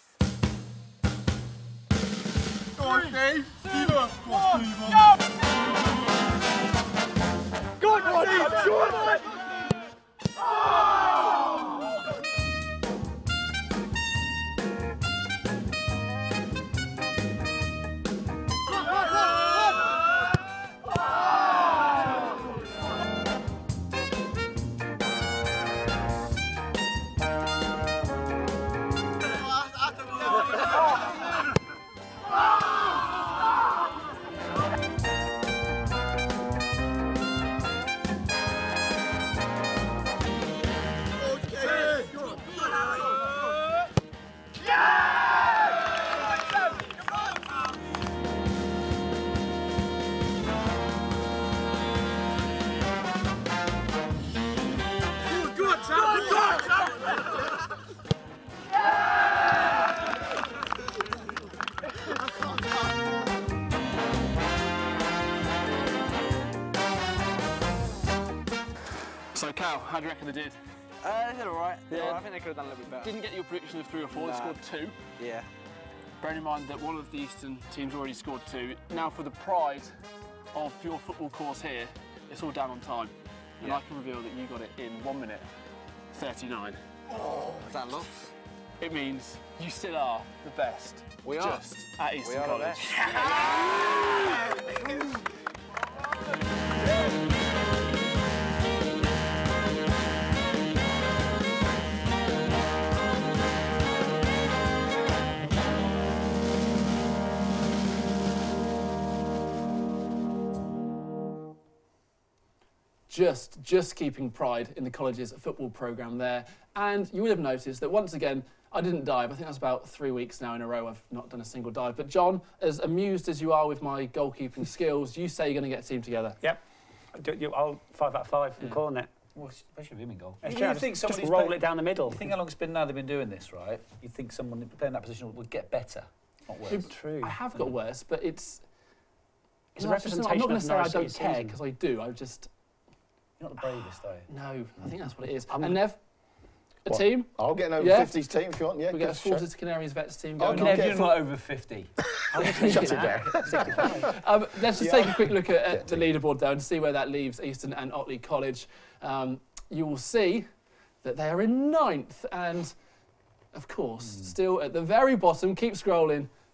So, Cal, how do you reckon they did? Uh, they did all right. Yeah. Yeah. I think they could have done a little bit better. Didn't get your prediction of three or four, they Nah. scored two. Yeah. Bearing in mind that one of the Eastern teams already scored two. Now, for the pride of your football course here, it's all down on time. And Yeah. I can reveal that you got it in one minute thirty-nine. Is that lots? It means you still are the best. We are. Just at Eastern We are the College. best. Just, just keeping pride in the college's football programme there. And you would have noticed that once again, I didn't dive. I think that's about three weeks now in a row I've not done a single dive. But John, as amused as you are with my goalkeeping skills, you say you're going to get a team together. Yep. Do- you- I'll five out of five. I'm calling it. Well, especially with him in goal. It's You true, think just, somebody's just roll playing- it down the middle. You think how long it's been now they've been doing this, right? You think someone playing that position would get better, not worse. True. I have got worse, but it's... It's you a know, I just- I'm representation not going of to say I Norwich don't City care, season. because I do. I just... You're not the bravest, are you? No, I think that's what it is. I'm- and Nev, a What? team? I'll get an over Yeah. fifties team if you want. Yeah, We give get a us a shout. Forces to Canaries Vets team I'll going get on. Nev, it you're for- not over fifty. Shut it down. Um, let's just Yeah. take a quick look at, at the leaderboard though and see where that leaves Easton and Otley College. Um, you will see that they are in ninth and, of course, Hmm. still at the very bottom, keep scrolling,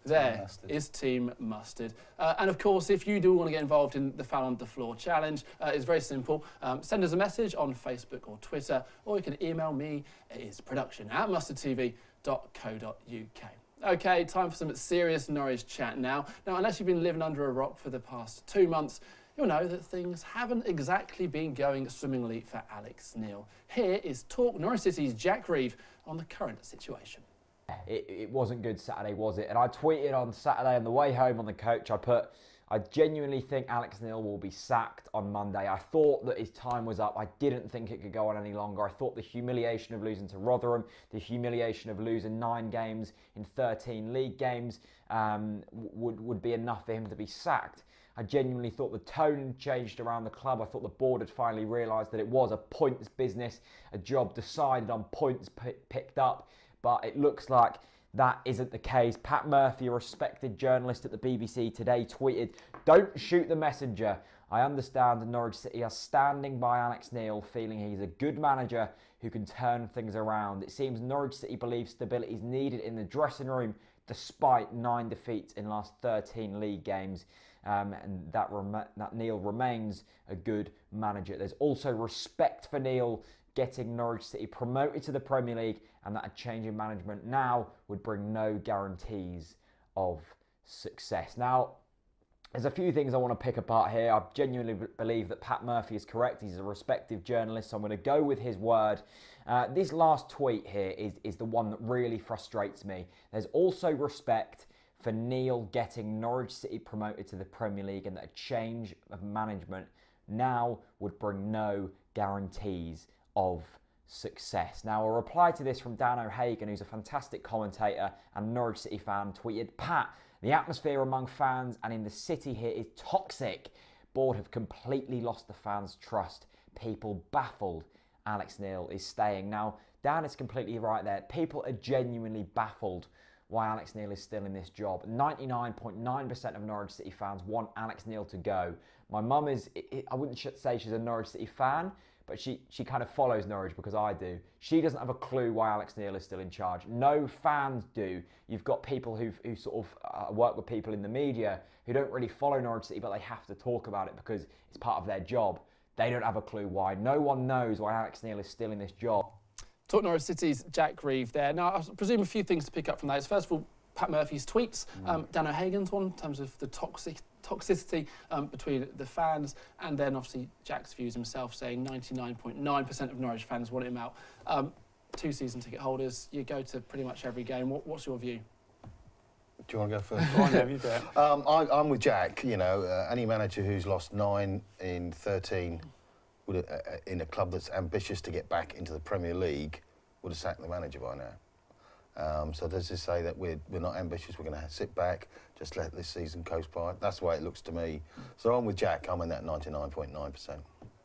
There Team Mustard. is Team Mustard. Uh, and of course, if you do want to get involved in the Foul on the Floor challenge, uh, it's very simple. Um, send us a message on Facebook or Twitter, or you can email me. It is production at mustard t v dot co dot u k. OK, time for some serious Norwich chat now. Now, unless you've been living under a rock for the past two months, you'll know that things haven't exactly been going swimmingly for Alex Neil. Here is Talk Norwich City's Jack Reeve on the current situation. It, it wasn't good Saturday, was it? And I tweeted on Saturday on the way home on the coach, I put, I genuinely think Alex Neil will be sacked on Monday. I thought that his time was up. I didn't think it could go on any longer. I thought the humiliation of losing to Rotherham, the humiliation of losing nine games in thirteen league games um, would, would be enough for him to be sacked. I genuinely thought the tone changed around the club. I thought the board had finally realised that it was a points business, a job decided on points p- picked up. But it looks like that isn't the case. Pat Murphy, a respected journalist at the B B C today, tweeted, "Don't shoot the messenger. I understand Norwich City are standing by Alex Neil, feeling he's a good manager who can turn things around. It seems Norwich City believes stability is needed in the dressing room despite nine defeats in the last thirteen league games. Um, and that, rem- that Neil remains a good manager. There's also respect for Neil getting Norwich City promoted to the Premier League, and that a change in management now would bring no guarantees of success." Now, there's a few things I want to pick apart here. I genuinely b- believe that Pat Murphy is correct. He's a respected journalist, so I'm going to go with his word. Uh, this last tweet here is, is the one that really frustrates me. There's also respect for Neil getting Norwich City promoted to the Premier League, and that a change of management now would bring no guarantees of success. Now, a reply to this from Dan O'Hagan, who's a fantastic commentator and Norwich City fan, tweeted, "Pat, the atmosphere among fans and in the city here is toxic. Board have completely lost the fans' trust. People baffled. Alex Neil is staying." Now, Dan is completely right there. People are genuinely baffled why Alex Neil is still in this job. ninety-nine point nine percent of Norwich City fans want Alex Neil to go. My mum is, I wouldn't say she's a Norwich City fan, but she, she kind of follows Norwich because I do. She doesn't have a clue why Alex Neil is still in charge. No fans do. You've got people who who sort of uh, work with people in the media who don't really follow Norwich City, but they have to talk about it because it's part of their job. They don't have a clue why. No one knows why Alex Neil is still in this job. Talk Norwich City's Jack Reeve there. Now, I presume a few things to pick up from that is, first of all, Pat Murphy's tweets, mm. um, Dan O'Hagan's one in terms of the toxic toxicity um, between the fans, and then obviously Jack's views himself, saying ninety-nine point nine percent of Norwich fans want him out. Um, two season ticket holders, you go to pretty much every game. What, what's your view? Do you want to go first? Go on, Dave, you do it. um, I, I'm with Jack. You know, uh, any manager who's lost nine in thirteen would, uh, in a club that's ambitious to get back into the Premier League would have sacked the manager by now. Um, so does this say that we're, we're not ambitious, we're going to sit back, just let this season coast by? That's the way it looks to me. So I'm with Jack, I'm in that ninety-nine point nine percent.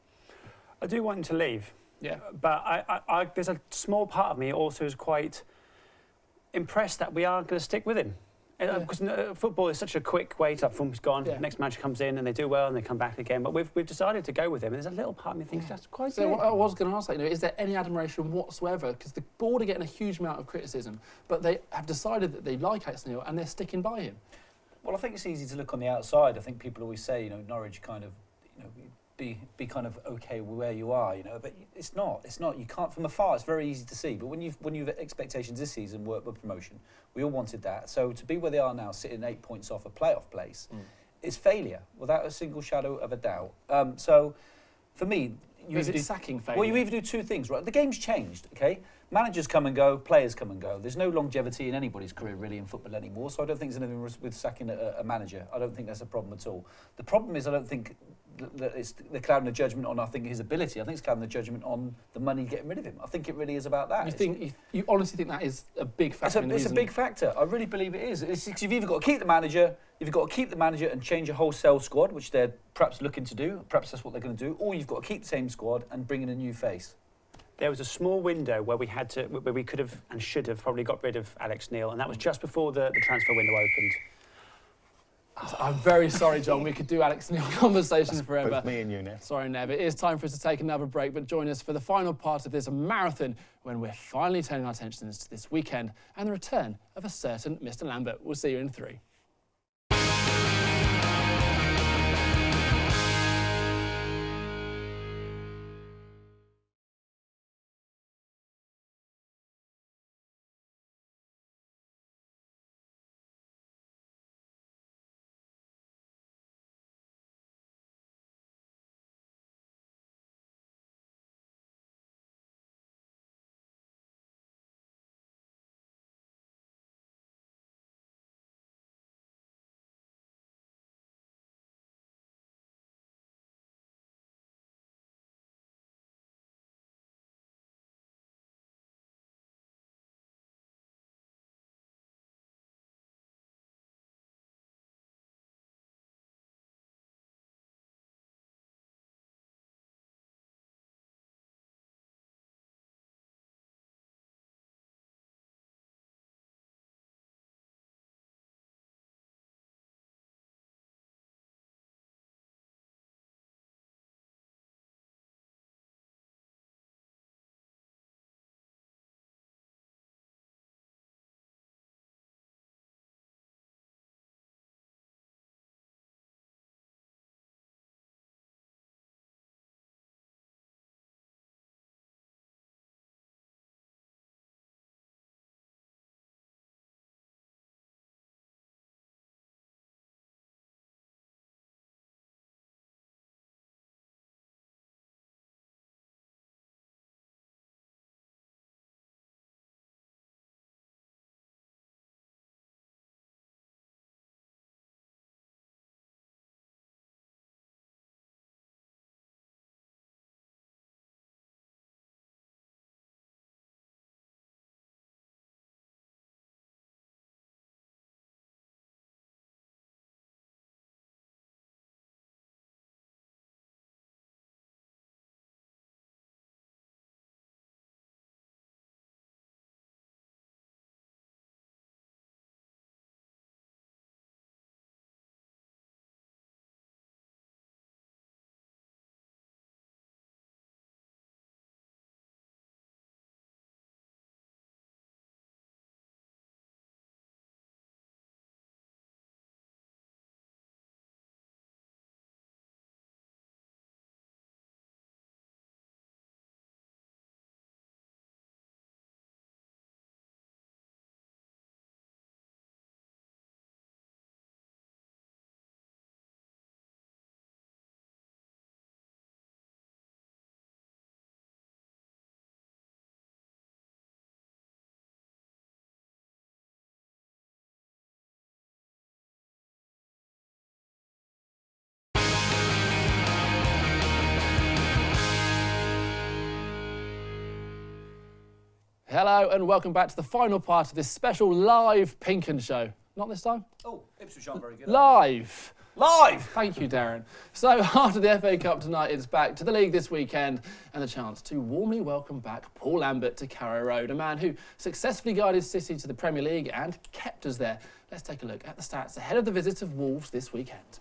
I do want him to leave. Yeah. But I, I, I, there's a small part of me also is quite impressed that we are going to stick with him. Yeah. Because uh, football is such a quick way to, boom, he's gone, Yeah. next manager comes in and they do well and they come back again. But we've, we've decided to go with him. And there's a little part of me that thinks that's quite So good. what I was going to ask, like, you know, is there any admiration whatsoever? Because the board are getting a huge amount of criticism, but they have decided that they like Alex Neil and they're sticking by him. Well, I think it's easy to look on the outside. I think people always say, you know, Norwich kind of, you know, be be kind of okay where you are, you know, but it's not. It's not. You can't from afar. It's very easy to see. But when you've when you've expectations this season were, were promotion, we all wanted that. So to be where they are now, sitting eight points off a playoff place, mm. is failure without a single shadow of a doubt. Um, so for me, you is it do, sacking failure? Well, you either do two things, right? The game's changed, okay? Managers come and go, players come and go. There's no longevity in anybody's career really in football anymore, so I don't think there's anything with sacking a, a manager. I don't think that's a problem at all. The problem is I don't think that it's the clouding the judgment on I think his ability. I think it's clouding the judgment on the money getting rid of him. I think it really is about that. You It's- think you, you honestly think that is a big factor? It's in a, the it's a reason- big factor. I really believe it is. It's, it's, you've either got to keep the manager, you've got to keep the manager and change a wholesale squad, which they're perhaps looking to do. Perhaps that's what they're going to do. Or you've got to keep the same squad and bring in a new face. There was a small window where we had to, where we could have and should have probably got rid of Alex Neil, and that was just before the, the transfer window opened. I'm very sorry, John. We could do Alex Neil conversations forever. Both me and you, Nev. Sorry, Nev. It is time for us to take another break, but join us for the final part of this marathon when we're finally turning our attentions to this weekend and the return of a certain Mister Lambert. We'll see you in three. Hello and welcome back to the final part of this special live Pink 'Un show. Not this time? Oh, Ipswich aren't very good. Live. Live! Thank you, Darren. So after the F A Cup tonight, it's back to the league this weekend and the chance to warmly welcome back Paul Lambert to Carrow Road, a man who successfully guided City to the Premier League and kept us there. Let's take a look at the stats ahead of the visit of Wolves this weekend.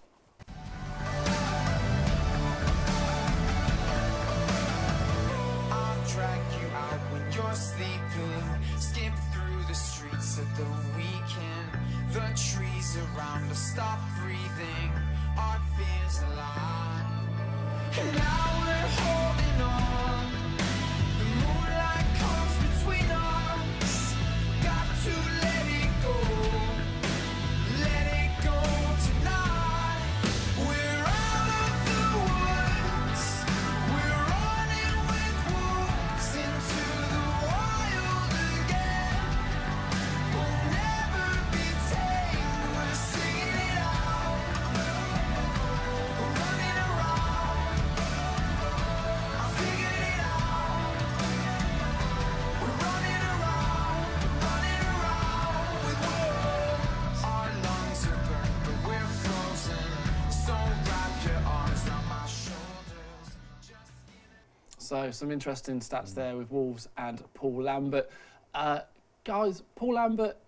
You're sleeping, skip through the streets of the weekend. The trees around us stop breathing, our fears alive. And now we're holding on. The moonlight comes between us. Got to let it go. Let it go tonight. We're out of the woods. We're running with wolves into the wild again. We'll never be tamed. We're singing it out. We're running around. I figured it out. We're running around, running around with wolves. Our lungs are burnt, but we're frozen. So wrap your arms around my shoulders. So some interesting stats there with Wolves and Paul Lambert. Uh, guys, Paul Lambert,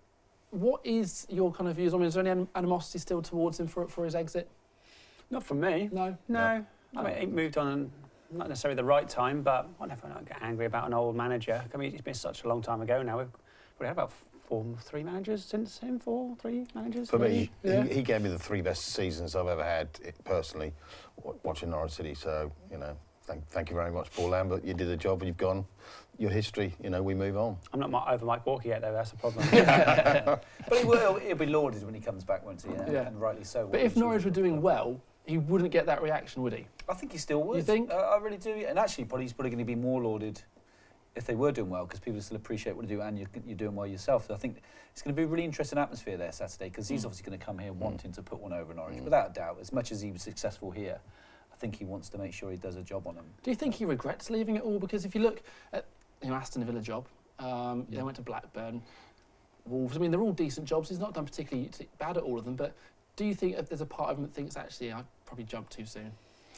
what is your kind of views on him? Is there any anim- animosity still towards him for, for his exit? Not from me. No? No. I mean, he moved on, not necessarily the right time, but I never get angry about an old manager. I mean, it's been such a long time ago now. We've we had about four, three managers since him. Four, three managers. For me, Yeah. he, he gave me the three best seasons I've ever had it, personally, w- watching Norwich City. So you know, thank, thank you very much, Paul Lambert. You did a job, and you've gone. Your history, you know, we move on. I'm not mi- over Mike Walker yet, though. That's a problem. But he will, he'll be lauded when he comes back, won't he? And, Yeah. and rightly so. But if Norwich were doing well, he wouldn't get that reaction, would he? I think he still would. You think? Uh, I really do. And actually, probably he's probably going to be more lauded if they were doing well, because people still appreciate what they do, and you're, you're doing well yourself. So I think it's going to be a really interesting atmosphere there Saturday, because he's Mm. obviously going to come here wanting to put one over Norwich, without a doubt. As much as he was successful here, I think he wants to make sure he does a job on them. Do you think he regrets leaving it all? Because if you look at you know, Aston Villa job, um, they went to Blackburn, Wolves. I mean, they're all decent jobs. He's not done particularly t- bad at all of them. But do you think if there's a part of him that thinks actually I probably jumped too soon?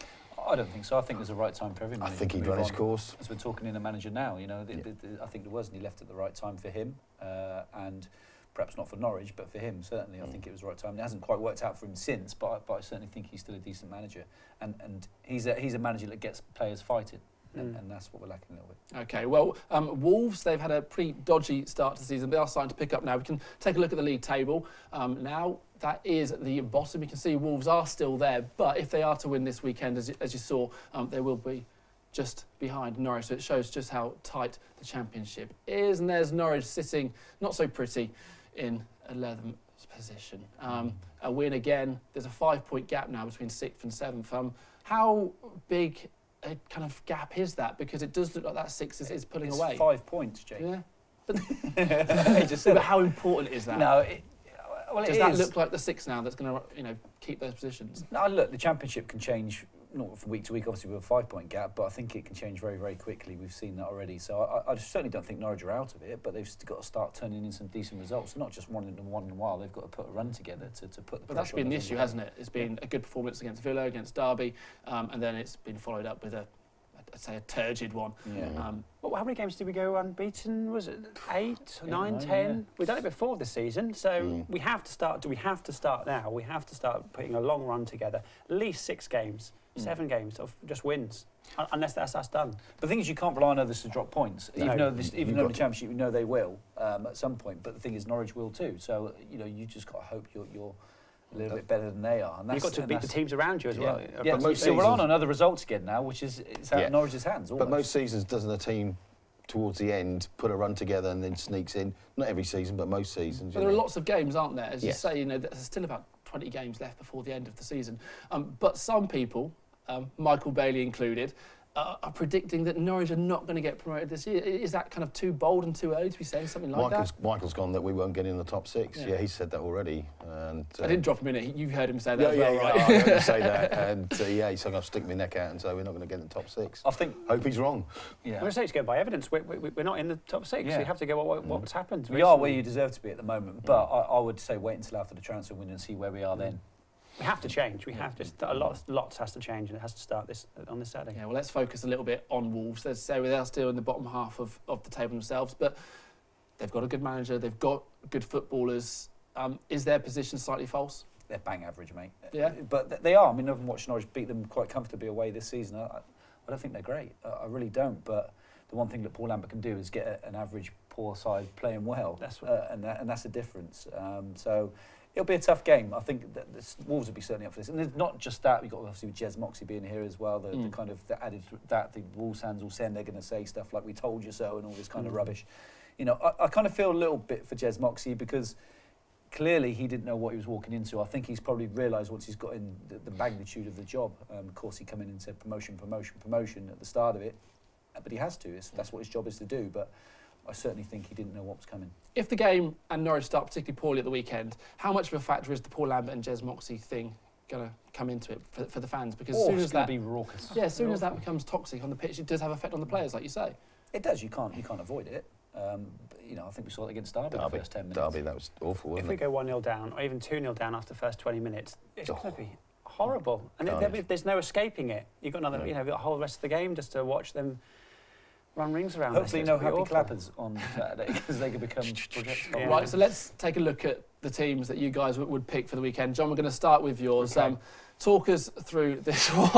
I don't think so. I think there's a right time for every I manager. think to he'd move run his on. course. As we're talking in a manager now, you know, the, Yeah. the, the, I think there was, and he left at the right time for him, uh, and perhaps not for Norwich, but for him certainly. I think it was the right time. It hasn't quite worked out for him since, but I, but I certainly think he's still a decent manager, and and he's a he's a manager that gets players fighting, and, Mm. and that's what we're lacking a little bit. Okay, well, um, Wolves, they've had a pretty dodgy start to the season. They are starting to pick up now. We can take a look at the league table. Um, now, that is at the bottom. You can see Wolves are still there, but if they are to win this weekend, as you, as you saw, um, they will be just behind Norwich. So it shows just how tight the Championship is. And there's Norwich sitting, not so pretty, in eleventh position. Um, a win again. There's a five-point gap now between sixth and seventh. Um, how big a kind of gap is that? Because it does look like that six is, is pulling It's away. five points, Jake. Yeah. But, He just said but it. how important is that? No, it, well, Does it that is. look like the six now that's going to, you know, keep those positions? No, look, the Championship can change, not from week to week, obviously with a five-point gap, but I think it can change very, very quickly. We've seen that already. So I, I certainly don't think Norwich are out of it, but they've still got to start turning in some decent results. Not just one in one in a while. They've got to put a run together to, to put the But that's pressure been on the us issue, as well. hasn't it? It's been a good performance against Villa, against Derby, um, and then it's been followed up with a, I'd say, a turgid one. Yeah. Um, Well, how many games did we go unbeaten? Was it eight, Eight, nine, nine, ten? yeah. We've done it before this season, so Mm. we have to start. Do we have to start now? We have to start putting a long run together. At least six games, Mm. seven games of just wins, un- unless that's us done. But the thing is, you can't rely on others to drop points. No. Even though, this, even You've though got the to- Championship, you know they will um, at some point. But the thing is, Norwich will too. So you know, you just got to hope you're, you're a little bit better than they are. And You've that's, got to and beat the that's- teams around you as yeah. well. Yeah, But so, most so we're on seasons- on other results again now, which is it's out Yeah. of Norwich's hands. But almost. most seasons, doesn't a team towards the end put a run together and then sneaks in? Not every season, but most seasons. But you there are know. lots of games, aren't there? As you Yes. say, you know, there's still about twenty games left before the end of the season. Um, but some people, um, Michael Bailey included, uh, are predicting that Norwich are not going to get promoted this year. I- Is that kind of too bold and too early to be saying something like Michael's, that? Michael's gone that we won't get in the top six. Yeah. Yeah, he said that already. And uh, I didn't drop him in it. He- You heard him say that Yeah, as yeah, well, yeah, right? I heard him say that. And uh, yeah, he's going to stick my neck out and say we're not going to get in the top six. I think. Hope he's wrong. Yeah. I'm going to say it's go by evidence. We're, we, we're not in the top six. Yeah. So you have to go what, what's happened. We are where recently. you deserve to be at the moment, but I, I would say wait until after the transfer window and see where we are then. We have to change. We have to. A lot, lots has to change, and it has to start this on this Saturday. Yeah, well, let's focus a little bit on Wolves. Let's say they are still in the bottom half of, of the table themselves, but they've got a good manager, they've got good footballers. Um, is their position slightly false? They're bang average, mate. Yeah. But th- they are. I mean, I've watched Norwich beat them quite comfortably away this season. I, I I don't think they're great. I, I really don't. But the one thing that Paul Lambert can do is get a, an average poor side playing well. That's what- uh, and that, and that's the difference. Um, so it'll be a tough game. I think that the Wolves will be certainly up for this. And it's not just that. We've got obviously with Jez Moxey being here as well. The, the Mm. kind of the added that the Wolves fans will send. They're going to say stuff like "we told you so" and all this kind of Mm. rubbish. You know, I, I kind of feel a little bit for Jez Moxey because clearly he didn't know what he was walking into. I think he's probably realised once he's got in the, the magnitude of the job. Um, of course, he come in and said promotion, promotion, promotion at the start of it, uh, but he has to. It's, that's what his job is to do. But I certainly think he didn't know what was coming. If the game and Norwich start particularly poorly at the weekend, how much of a factor is the Paul Lambert and Jez Moxey thing going to come into it for, for the fans? Because as Oh, soon it's as going that, to be raucous. yeah, as soon as that becomes toxic on the pitch, it does have an effect on the players, like you say. It does. You can't. You can't avoid it. Um, but, you know, I think we saw it against Derby, in the Derby, first ten minutes. Derby, that was awful, If wasn't we it? go one nil down, or even two nil down after the first twenty minutes, it's Oh. going to be horrible. And it, Carnage. there- there's no escaping it. You've got another, No. you know, the whole rest of the game just to watch them run rings around. Hopefully, there, no so it'll happy be awful. clappers on Saturday because they could become projectiles. Yeah. Right, so let's take a look at the teams that you guys would, would pick for the weekend. John, we're going to start with yours. Okay. Um, talk us through this one.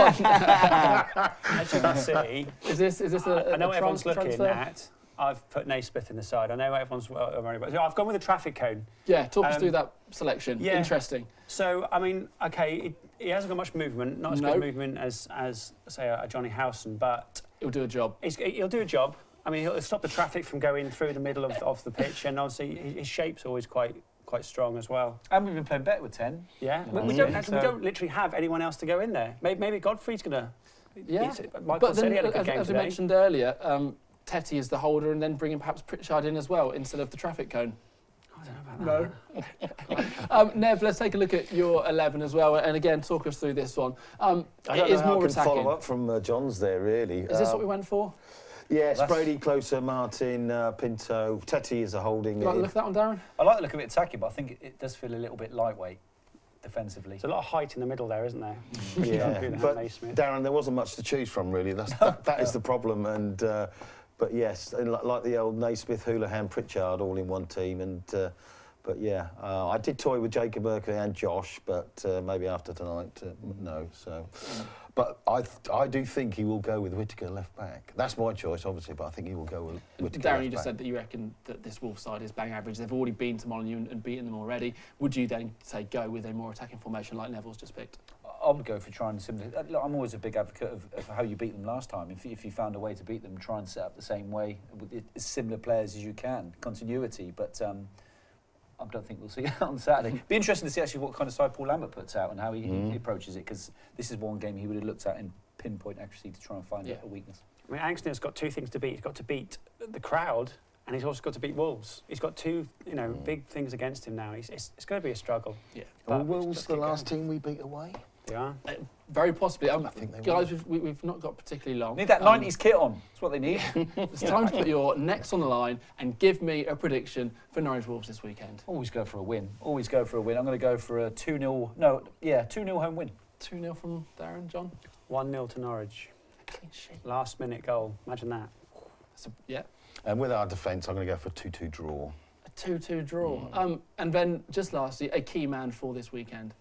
As you can see, is this is this a, a I know a what everyone's trans- looking transfer? at. I've put Naismith in the side. I know everyone's worried about. I've gone with a traffic cone. Yeah, talk us Um, through that selection. yeah. Interesting. So I mean, okay, it, he hasn't got much movement. Not as No. good movement as as say a, a Johnny Howson, but It'll do a job. he's, he'll do a job. I mean, he'll stop the traffic from going through the middle of, of the pitch, and obviously his, his shape's always quite quite strong as well. And we've been playing better with ten. Yeah, we, we Yeah. don't actually, we So- don't literally have anyone else to go in there. Maybe, maybe Godfrey's gonna. Yeah, he's- Michael but said then, he had a good as, game as we today. mentioned earlier, um, Tetty is the holder, and then bringing perhaps Pritchard in as well instead of the traffic cone. I don't know about that. No. um, Nev, let's take a look at your eleven as well, and again talk us through this one. Um, I it don't is know how more I can attacking. follow up from uh, John's there, really. Is this Um, what we went for? Yes, That's- Brady, Closer, Martin, uh, Pinto. Tetty is a holding. You like the it. look at that one, Darren? I like the look of it attacking, but I think it, it does feel a little bit lightweight defensively. There's a lot of height in the middle there, isn't there? Yeah, Doing that, but Naismith. Darren, there wasn't much to choose from, really. That's, that, that is the problem. And uh, but yes, and like, like the old Naismith, Houlihan, Pritchard, all in one team. And uh, but yeah, uh, I did toy with Jacob Merkley and Josh, but uh, maybe after tonight, uh, no. So, but I th I do think he will go with Whittaker left back. That's my choice, obviously, but I think he will go with Whittaker Darren, left you just back. said that you reckon that this Wolves side is bang average. They've already been to Molineux and, and beaten them already. Would you then say go with a more attacking formation like Neville's just picked? I would go for trying similar. uh, Look, I'm always a big advocate of, of how you beat them last time. If, if you found a way to beat them, try and set up the same way with it- as similar players as you can, continuity. But um, I don't think we'll see that on Saturday. Be interesting to see actually what kind of side Paul Lambert puts out and how he, Mm. he approaches it, because this is one game he would have looked at in pinpoint accuracy to try and find Yeah. a weakness. I mean, Anxton's got two things to beat. He's got to beat the crowd, and he's also got to beat Wolves. He's got two, you know, Mm. big things against him now. He's, it's it's going to be a struggle. Yeah. Were But Wolves just the keep last going. team we beat away? They are. Uh, very possibly. Um, I think they guys, will. we've, we, we've not got particularly long. Need that Um, nineties kit on. That's what they need. It's time to put your necks on the line and give me a prediction for Norwich Wolves this weekend. Always go for a win. Always go for a win. I'm going to go for a two nil. No, yeah, two nil home win. two nil from Darren, John. one nil to Norwich. A clean sheet. Last minute goal. Imagine that. So, yeah, And with our defence, I'm going to go for a two two draw. a two two draw. Um, and then, just lastly, a key man for this weekend.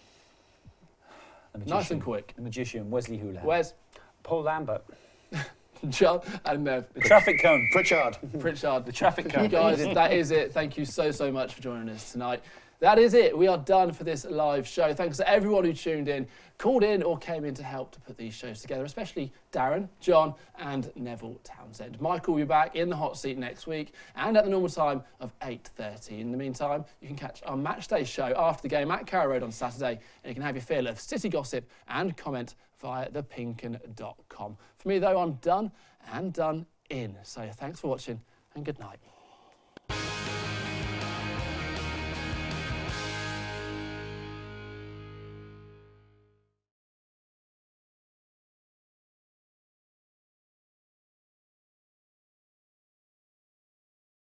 The Nice magician. and quick. The magician, Wesley Houlihan. Where's Paul Lambert. John and Nev? the traffic cone. Pritchard. Pritchard. The traffic cone. Guys, that is it. Thank you so, so much for joining us tonight. That is it. We are done for this live show. Thanks to everyone who tuned in, called in or came in to help to put these shows together, especially Darren, John and Neville Townsend. Michael will be back in the hot seat next week and at the normal time of eight thirty. In the meantime, you can catch our matchday show after the game at Carrow Road on Saturday, and you can have your fill of City gossip and comment via the pinken dot com. For me, though, I'm done and done in. So thanks for watching and good night.